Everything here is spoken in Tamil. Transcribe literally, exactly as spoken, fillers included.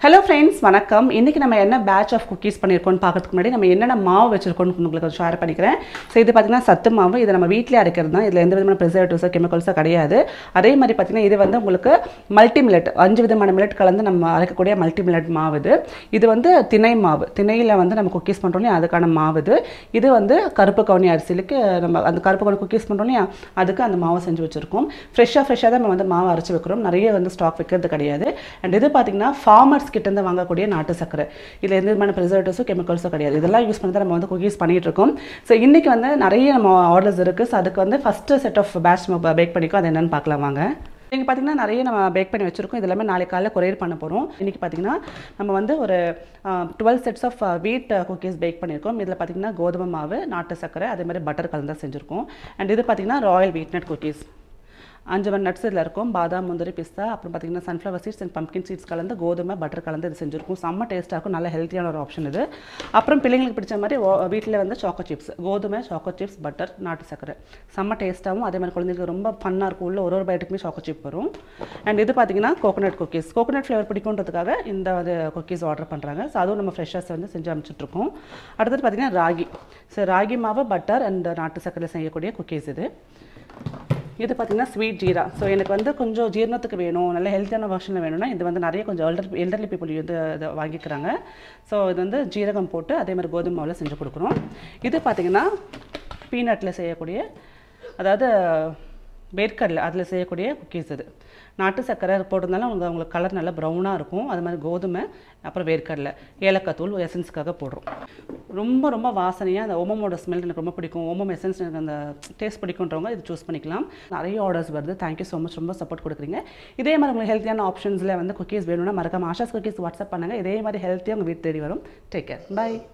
Hello friends, வணக்கம். இன்னைக்கு நம்ம என்ன batch of cookies பண்ணிருக்கோம்னு பார்க்கிறதுக்கு முன்னாடி நம்ம என்னென்ன மாவு வச்சிருக்கோம்னு உங்களுக்கு ஷேர் பண்ணிக்கிறேன். சோ இது பாத்தீங்கன்னா சத்து மாவு. இது நம்ம வீட்லயே அரைக்கிறது தான். இதுல எந்த விதமான preservatives chemicals கிடையாது. அதே மாதிரி பாத்தீங்கன்னா இது வந்து உங்களுக்கு மல்டி மில்லட் அஞ்சு விதமான மில்லட் கலந்து நம்ம அரைக்கக்கூடிய மல்டி மில்லட் மாவு இது. இது வந்து திணை மாவு. திணையில வந்து நம்ம குக்கீஸ் பண்றோம்ல அதுக்கான மாவு இது. இது வந்து கருப்பு கவுனி அரிசிக்கு நம்ம அந்த கருப்பு கவுனி குக்கீஸ் பண்றோம்ல அதுக்கு அந்த மாவு செஞ்சு வச்சிருக்கோம். ஃப்ரெஷ்ஷா ஃப்ரெஷ்ஷா தான் நம்ம வந்து மாவு அரைச்சு வைக்கிறோம். நிறைய வந்து ஸ்டாக் வைக்கிறது கிடையாது. அண்ட் இது பாத்தீங்கன்னா farmers கிட்ட இருந்து வாங்கக்கூடிய நாட்டு சக்கரை. இதுல எந்த விதமான preservatives chemicals கிடையாது. இதெல்லாம் யூஸ் பண்ணி தான் நம்ம வந்து குக்கீஸ் பண்ணிட்டு இருக்கோம். சோ இன்னைக்கு வந்து நிறைய நம்ம ஆர்டர்ஸ் இருக்கு. சோ அதுக்கு வந்து ஃபர்ஸ்ட் செட் ஆஃப் பேட்ச் நம்ம பேக் பண்ணிக்கோ. அது என்னன்னு பார்க்கலாம் வாங்க. இங்க பாத்தீங்கன்னா நிறைய நம்ம பேக் பண்ணி வச்சிருக்கோம். இதெல்லாம் நாளை காலையில கொரியர் பண்ண போறோம். இன்னைக்கு பாத்தீங்கன்னா நம்ம வந்து ஒரு twelve sets of wheat cookies pack பண்ணிருக்கோம். இதுல பாத்தீங்கன்னா கோதுமை மாவு, நாட்டு சக்கரை, அதே மாதிரி பட்டர் கலந்து செஞ்சிருக்கோம். அண்ட் இது பாத்தீங்கன்னா ராயல் வீட் நட் குக்கீஸ். அஞ்சு வகை நட்ஸ் இதில் இருக்கும். பாதாம், முந்திரி, பிஸ்தா, அப்புறம் பார்த்தீங்கன்னா sunflower seeds and pumpkin seeds கலந்து கோதுமை பட்டர் கலந்து இது செஞ்சுருக்கும். செம்ம டேஸ்ட்டாக இருக்கும். நல்ல ஹெல்த்தியான ஒரு ஆப்ஷன் இது. அப்புறம் பிள்ளைங்களுக்கு பிடிச்ச மாதிரி வீட்டில் வந்து சாக்கோ சிப்ஸ், கோதுமை சாக்கோ சிப்ஸ், பட்டர், நாட்டு சக்கரை செம்ம டேஸ்ட்டாகவும் அதே மாதிரி குழந்தைங்களுக்கு ரொம்ப ஃபன்னாக இருக்கும். உள்ள ஒரு ஒரு பைட்டுக்குமே சாக்கோ சிப் வரும். அண்ட் இது பார்த்தீங்கன்னா கோகோனட் குக்கீஸ். கோகோனட் ஃப்ளேவர் பிடிக்குன்றதுக்காக இந்த குக்கீஸ் ஆர்டர் பண்ணுறாங்க. ஸோ அதுவும் நம்ம ஃப்ரெஷ்ஷாக வந்து செஞ்சு அனுப்பிச்சிட்ருக்கோம். அடுத்தது பார்த்தீங்கன்னா ராகி. ஸோ ராகி மாவு, பட்டர் அண்ட் நாட்டு சக்கரை செய்யக்கூடிய குக்கீஸ் இது. இது பார்த்தீங்கன்னா ஸ்வீட் ஜீரா. ஸோ எனக்கு வந்து கொஞ்சம் ஜீரணத்துக்கு வேணும், நல்ல ஹெல்த்தியான வெர்ஷனில் வேணும்னா இது வந்து நிறைய கொஞ்சம் எல்டர் எல்டர்லி பீப்புள் வந்து இதை வாங்கிக்கிறாங்க. ஸோ இது வந்து ஜீரகம் போட்டு அதே மாதிரி கோதுமை மாவில் செஞ்சு கொடுக்குறோம். இது பார்த்தீங்கன்னா பீனட்டில் செய்யக்கூடிய, அதாவது வேர்க்கடலை அதில் செய்யக்கூடிய குக்கீஸ் இது. நாட்டு சக்கரை போட்டிருந்தாலும் அவங்க உங்களுக்கு கலர் நல்லா ப்ரௌனாக இருக்கும். அது மாதிரி கோதுமை, அப்புறம் வேர்க்கடலை, ஏலக்காய் தூள் எசன்ஸ்க்காக போடுறோம். ரொம்ப ரொம்ப வாசனையாக அந்த ஓமமோட ஸ்மெல் எனக்கு ரொம்ப பிடிக்கும். ஓமம் எசன்ஸ் எனக்கு அந்த டேஸ்ட் பிடிக்குன்றவங்க இது சூஸ் பண்ணிக்கலாம். நிறைய ஆர்டர்ஸ் வருது. தேங்க்யூ ஸோ மச், ரொம்ப சப்போர்ட் கொடுக்குறீங்க. இதே மாதிரி உங்களுக்கு ஹெல்த்தியான ஆப்ஷன்ஸில் வந்து குக்கீஸ் வேணும்னா மறக்காம ஆஷாஸ் குக்கீஸ் வாட்ஸ்அப் பண்ணுங்கள். இதே மாதிரி ஹெல்த்தியாக உங்கள் வீட்டு தேடி வரும். Take care, by.